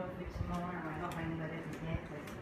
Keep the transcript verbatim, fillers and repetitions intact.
if it's more or I hope I never did it yet.